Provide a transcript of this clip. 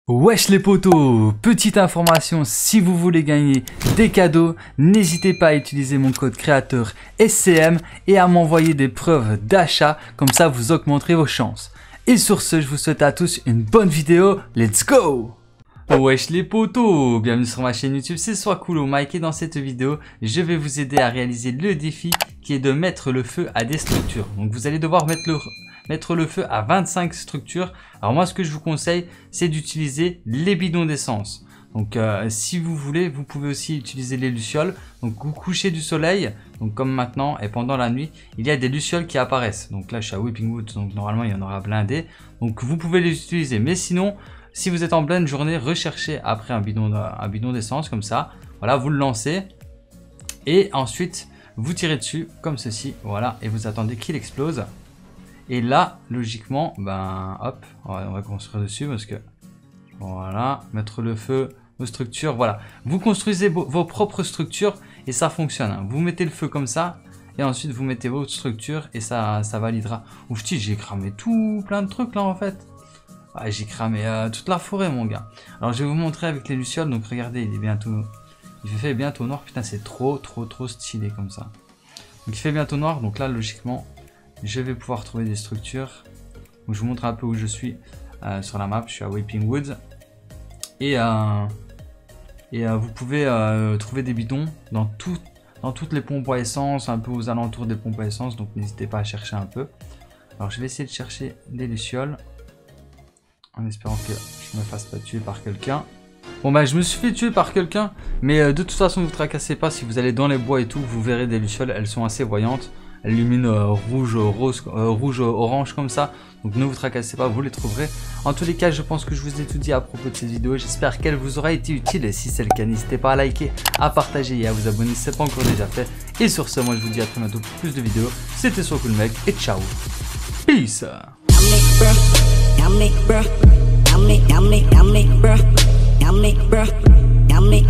Wesh les potos, petite information, si vous voulez gagner des cadeaux, n'hésitez pas à utiliser mon code créateur SCM et à m'envoyer des preuves d'achat, comme ça vous augmenterez vos chances. Et sur ce, je vous souhaite à tous une bonne vidéo, let's go! Wesh les potos, bienvenue sur ma chaîne YouTube, c'est Swakulo Mike et dans cette vidéo, je vais vous aider à réaliser le défi qui est de mettre le feu à des structures. Donc vous allez devoir mettre le feu à 25 structures. Alors moi ce que je vous conseille c'est d'utiliser les bidons d'essence. Donc si vous voulez vous pouvez aussi utiliser les lucioles. Donc vous couchez du soleil, donc comme maintenant et pendant la nuit il y a des lucioles qui apparaissent. Donc là je suis à Weeping Woods donc normalement il y en aura blindé. Donc vous pouvez les utiliser mais sinon si vous êtes en pleine journée recherchez après un bidon d'essence comme ça. Voilà vous le lancez et ensuite vous tirez dessus comme ceci. Voilà et vous attendez qu'il explose. Et là, logiquement, ben hop, on va construire dessus parce que voilà, mettre le feu aux structures. Voilà, vous construisez vos propres structures et ça fonctionne. Hein. Vous mettez le feu comme ça et ensuite vous mettez votre structure et ça validera. Ouf, j'ai cramé tout plein de trucs là en fait. Ah, j'ai cramé toute la forêt, mon gars. Alors, je vais vous montrer avec les lucioles. Donc, regardez, il fait bientôt noir. Putain, c'est trop stylé comme ça. Donc, il fait bientôt noir. Donc là, logiquement, je vais pouvoir trouver des structures. Donc, je vous montre un peu où je suis sur la map. Je suis à Weeping Woods. Et vous pouvez trouver des bidons dans toutes les pompes à essence, un peu aux alentours des pompes à essence. Donc, n'hésitez pas à chercher un peu. Alors, je vais essayer de chercher des lucioles. En espérant que je ne me fasse pas tuer par quelqu'un. Bon bah je me suis fait tuer par quelqu'un. Mais de toute façon ne vous tracassez pas. Si vous allez dans les bois et tout, vous verrez des lucioles. Elles sont assez voyantes. Elles illuminent rouge, orange comme ça. Donc ne vous tracassez pas, vous les trouverez. En tous les cas, je pense que je vous ai tout dit à propos de cette vidéo. J'espère qu'elle vous aura été utile. Et si c'est le cas, n'hésitez pas à liker, à partager et à vous abonner si ce n'est pas encore déjà fait. Et sur ce, moi je vous dis à très bientôt pour plus de vidéos. C'était Swakulo Mike et ciao. Peace. Yummy, bruh. Yummy, bruh. Yummy.